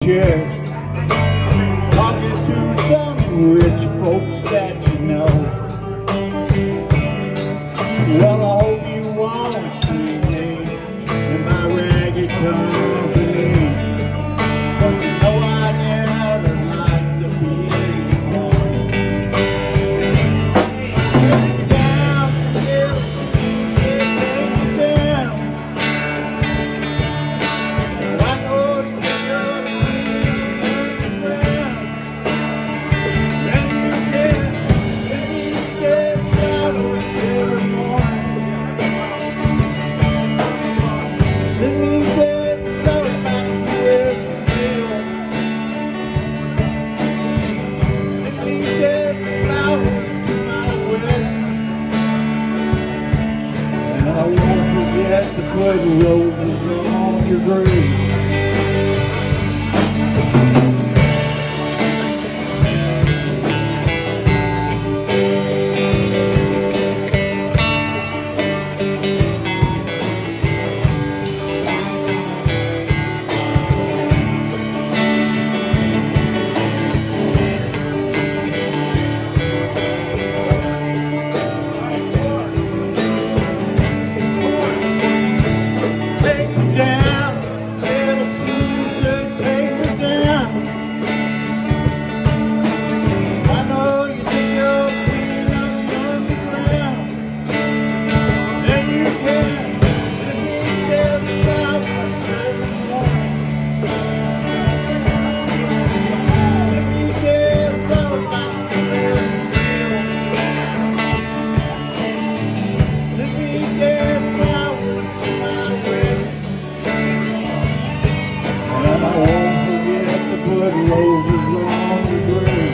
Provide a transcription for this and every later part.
chair, talking to some rich folks that you know. Well, I hope you won't see me in my ragged company, 'cause you know I never like to be alone. Take me down, yeah, take me down. I know you're gonna be around. Let me get down every morning. Let me get down back to where it's real. Let me get flowers to my wedding. And I won't forget to put roses on your grave. Take me down, little Caesar, take me down. I know you think you're being underground, and you can. Let me get down every morning. Let me get down back to where it's real. Let me get flowers to my wedding. And I won't forget to put roses on your grave.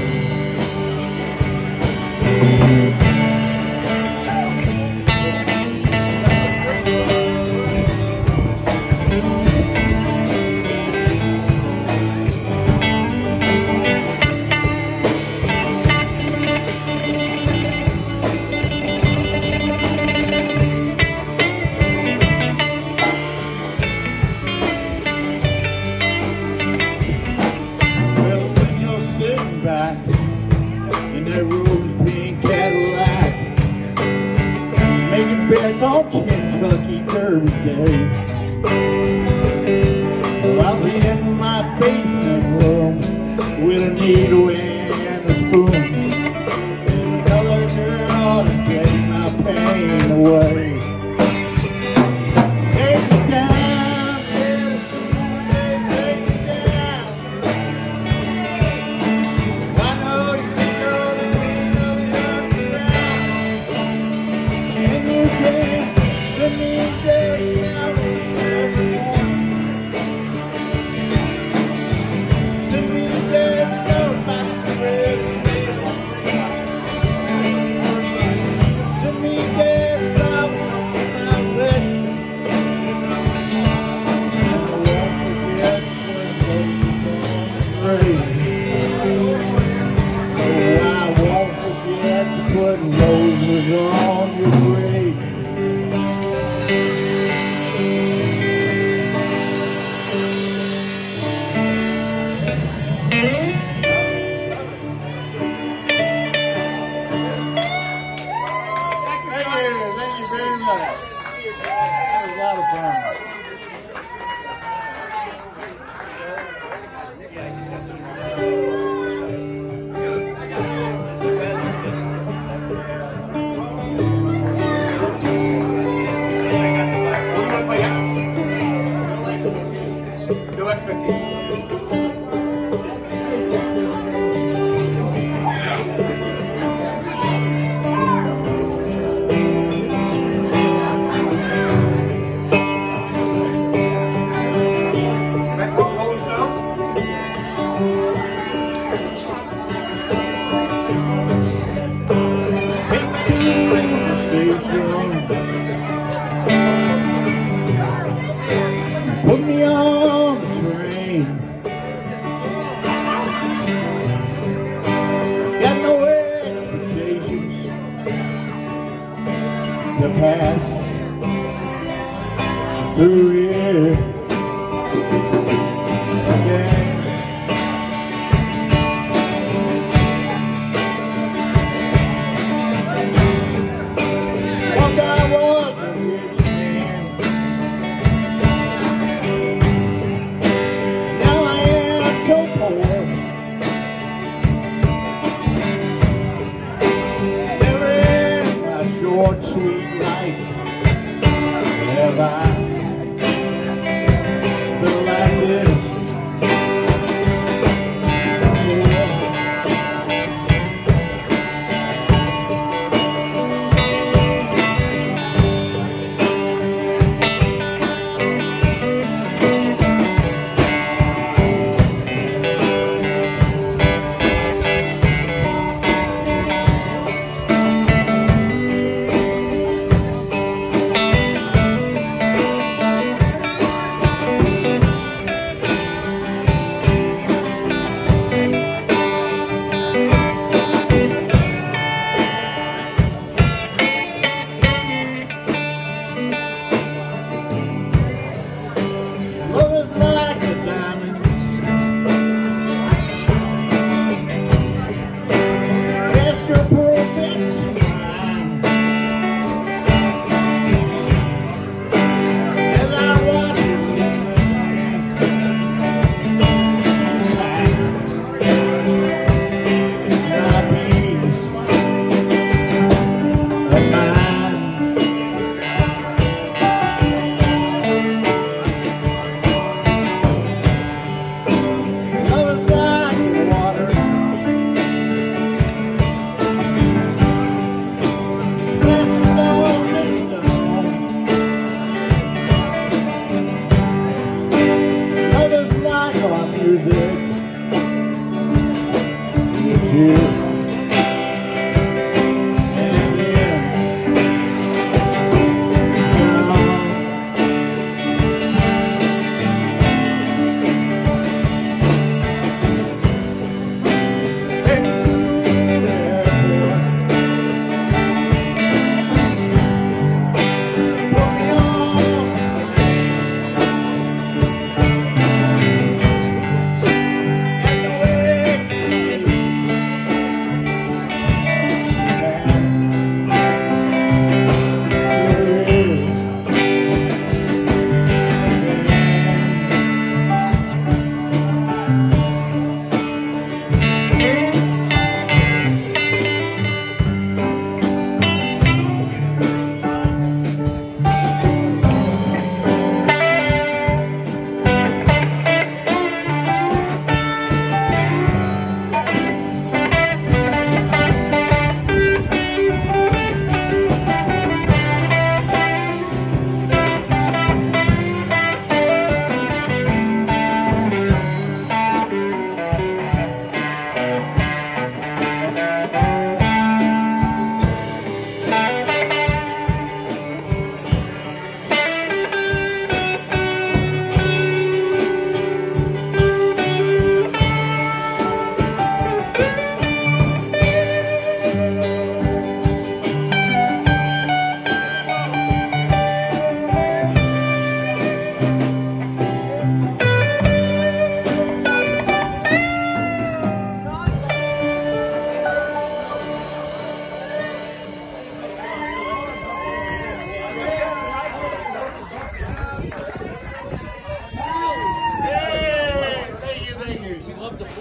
Well, when you're sitting back in that rose pink Cadillac, making bets on Kentucky Derby Day, well, I'll be in my basement room with a needle and a spoon, another girl to take my pain away. Take me down, little Caesar, take me down. I know you think you're the queen of the underground, and you can. Let me get down every morning. Let me get down back to where it's real. Let me get flowers to my wedding. And I won't forget when roses on the grave. Oh, I won't forget to put roses on your grave. Thank you very much. That was a lot of fun. No expectations. Put me on the train. Got no expectations to pass through here again.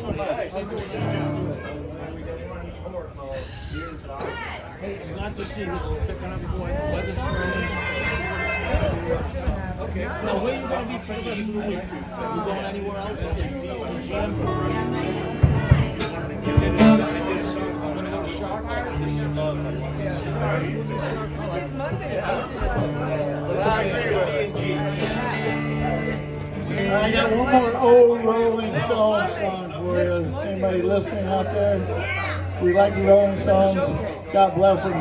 Hey, not to see what's picking up going. Weather's okay. Now, where are you going to be for the rest of the week? You going anywhere else? I got one more old Rolling Stones song for you. Is anybody listening out there? We like the Rolling Stones. God bless them.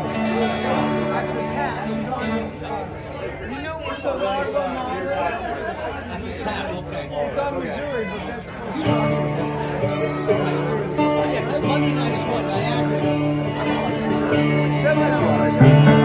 Monday night is what Niagara. 7 hours.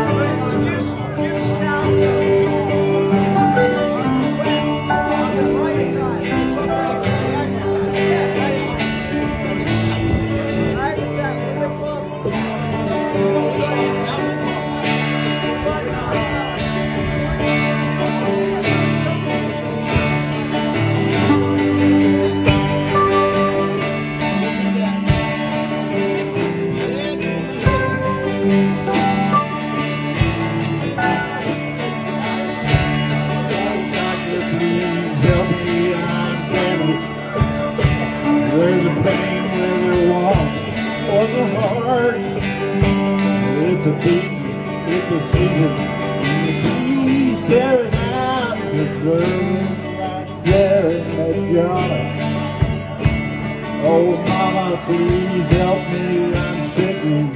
There's a pain where there wants was a heart. It's a beat, it's a season. And the bees tearing out the room right there in that yard. Oh, mama, please help me, I'm sitting.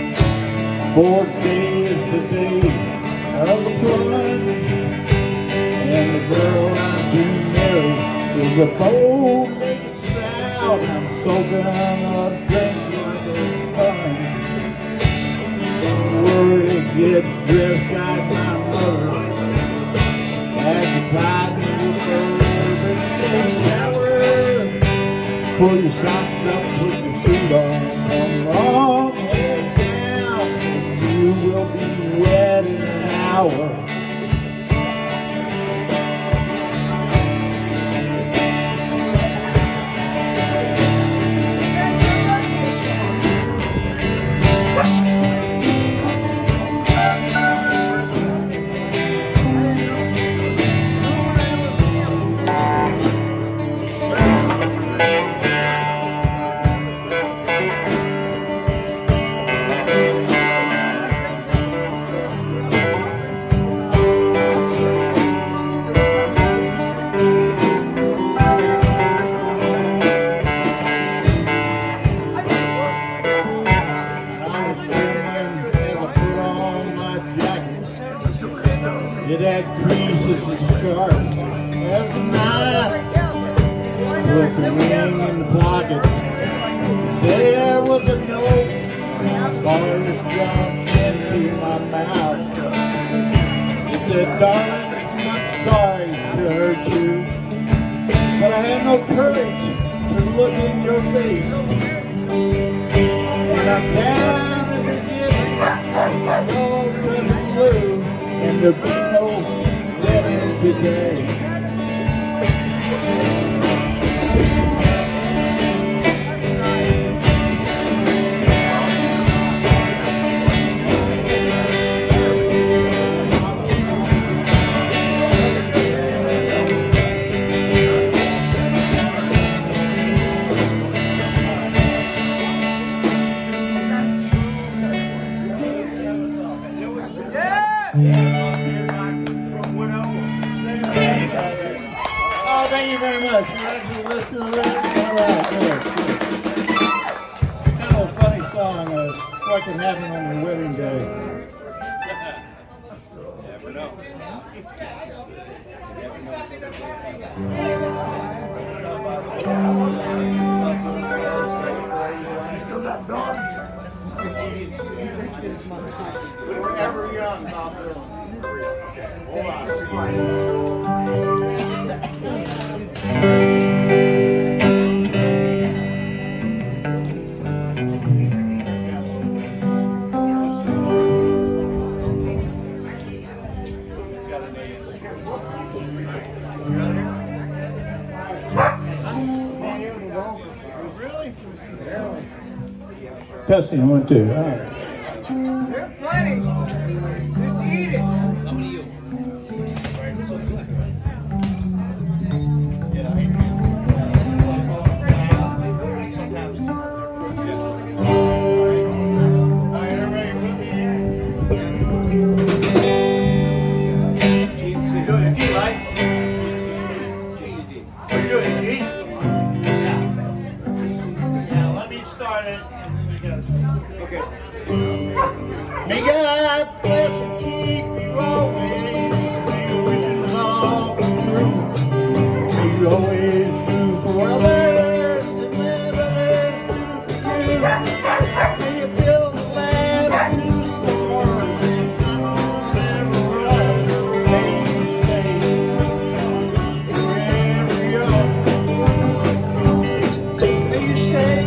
4 days the day of the plunge. And the girl I'm to marry is a bold making sound. I'm soaking up drink like a sponge. Don't worry, get dressed like my mother. Occupied me with her shower. Pull your socks up, put your suit on. Come along, head down. You will be wet in an hour. It had creases as sharp as a knife, with the ring in the pocket. There was a note, bars jumped into my mouth. It said, darling, I'm sorry to hurt you, but I had no courage to look in your face. And I'm down at the beginning, no cousin blue. And there'll be no dead end today. Thank you very much. You actually listen to it? All right, good. Kind of a funny song. What can happen on your wedding day? Never know. Still got dogs. We were ever young, Tom. Hold on. Testing 1, 2. All right. There's plenty. Just eat it. Some of you. May God bless and keep you always. May your wishes all come true. May you always do for others and let others do for you. May you build the land of new stars and come never run. May you stay wherever you are. May you stay.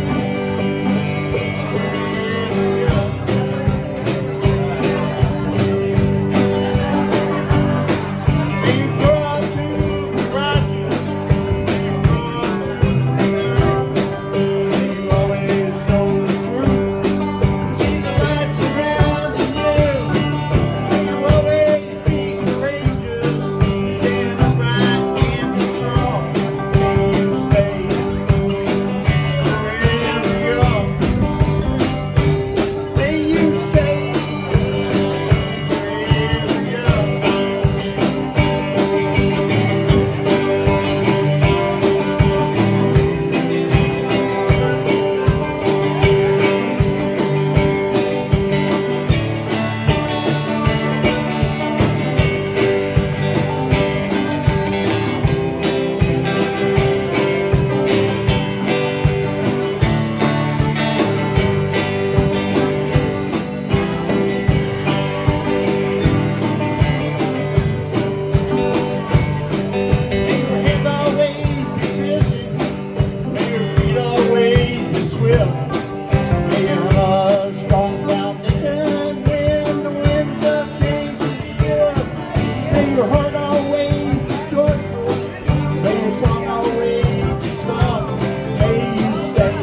Your heart always joyful, may your song always be sung, may you stay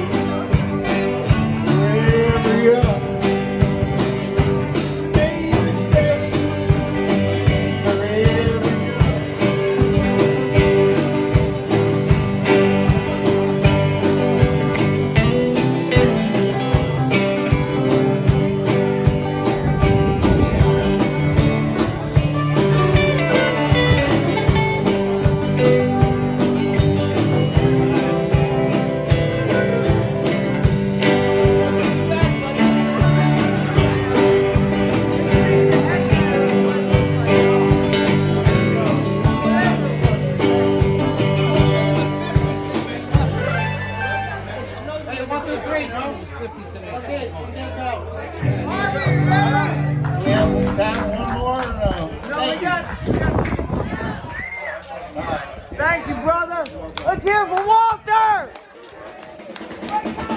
wherever you are. May you stay wherever you are. Thank you, brother. Let's hear it for Walter.